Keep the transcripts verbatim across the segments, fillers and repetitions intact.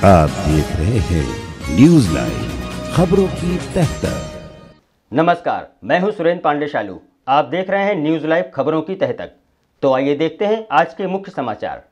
आप देख रहे हैं न्यूज लाइव खबरों की तह तक। नमस्कार, मैं हूं सुरेंद्र पांडे शालू। आप देख रहे हैं न्यूज लाइव खबरों की तह तक। तो आइए देखते हैं आज के मुख्य समाचार।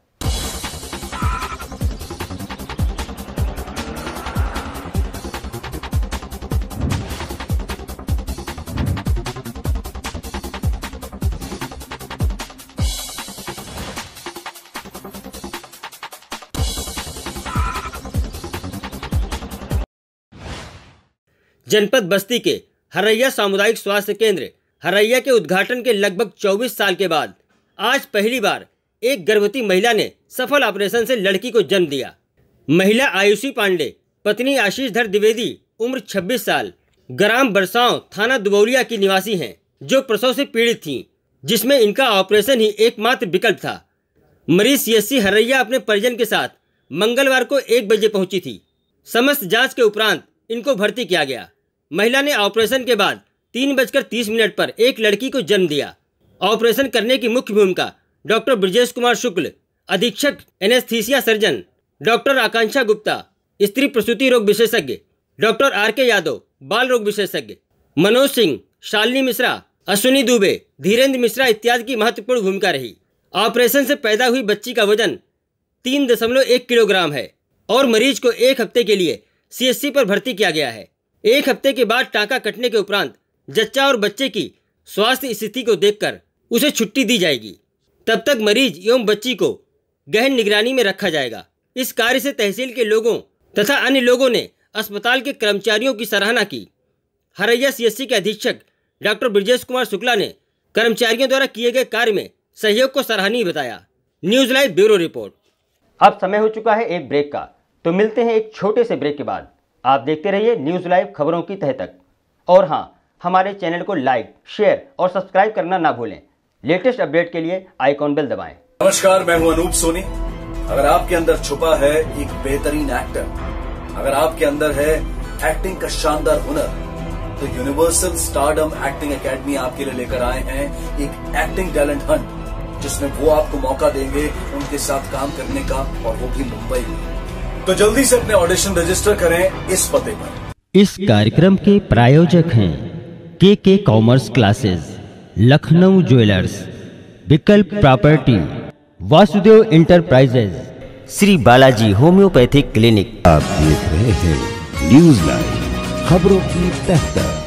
जनपद बस्ती के हरैया सामुदायिक स्वास्थ्य केंद्र हरैया के उद्घाटन के लगभग चौबीस साल के बाद आज पहली बार एक गर्भवती महिला ने सफल ऑपरेशन से लड़की को जन्म दिया। महिला आयुषी पांडे पत्नी आशीष धर द्विवेदी उम्र छब्बीस साल ग्राम बरसांव थाना दुबौलिया की निवासी हैं, जो प्रसव से पीड़ित थीं, जिसमें इनका ऑपरेशन ही एकमात्र विकल्प था। मरीज सीएससी हरैया अपने परिजन के साथ मंगलवार को एक बजे पहुंची थी। समस्त जांच के उपरांत इनको भर्ती किया गया। महिला ने ऑपरेशन के बाद तीन बजकर तीस मिनट पर एक लड़की को जन्म दिया। ऑपरेशन करने की मुख्य भूमिका डॉक्टर ब्रजेश कुमार शुक्ल, अधीक्षक anaesthesia surgeon doctor Akanksha Gupta, स्त्री प्रसूति रोग विशेषज्ञ डॉक्टर आर के यादव, बाल रोग विशेषज्ञ मनोज सिंह, शालिनी मिश्रा, अश्विनी दुबे, धीरेन्द्र मिश्रा इत्यादि की महत्वपूर्ण भूमिका रही। ऑपरेशन से पैदा हुई बच्ची का वजन तीन दशमलव एक किलोग्राम है और मरीज को एक हफ्ते के लिए सीएससी पर भर्ती किया गया है। एक हफ्ते के बाद टांका कटने के उपरांत जच्चा और बच्चे की स्वास्थ्य स्थिति को देखकर उसे छुट्टी दी जाएगी। तब तक मरीज एवं बच्ची को गहन निगरानी में रखा जाएगा। इस कार्य से तहसील के लोगों तथा अन्य लोगों ने अस्पताल के कर्मचारियों की सराहना की। हरैया सीएससी के अधीक्षक डॉक्टर ब्रजेश कुमार शुक्ला ने कर्मचारियों द्वारा किए गए कार्य में सहयोग को सराहनीय बताया। News live bureau report. अब समय हो चुका है एक ब्रेक का, तो मिलते हैं एक छोटे से ब्रेक के बाद। आप देखते रहिए न्यूज लाइव खबरों की तह तक। और हाँ, हमारे चैनल को लाइक, शेयर और सब्सक्राइब करना ना भूलें। लेटेस्ट अपडेट के लिए आइकॉन बेल दबाएं। नमस्कार, मैं हूं अनूप सोनी। अगर आपके अंदर छुपा है एक बेहतरीन एक्टर, अगर आपके अंदर है एक्टिंग का शानदार हुनर, तो यूनिवर्सल स्टारडम एक्टिंग एकेडमी आपके लिए लेकर आए हैं एक एक्टिंग टैलेंट हंट, जिसमें वो आपको मौका देंगे उनके साथ काम करने का, और वो भी मुंबई में। तो जल्दी से अपने ऑडिशन रजिस्टर करें इस पते पर। इस कार्यक्रम के प्रायोजक हैं K K commerce classes, Lucknow jewellers, Vikalp property, Vasudev enterprises, Shri Balaji homeopathic clinic. आप देख रहे हैं न्यूज लाइव खबरों की तह तक।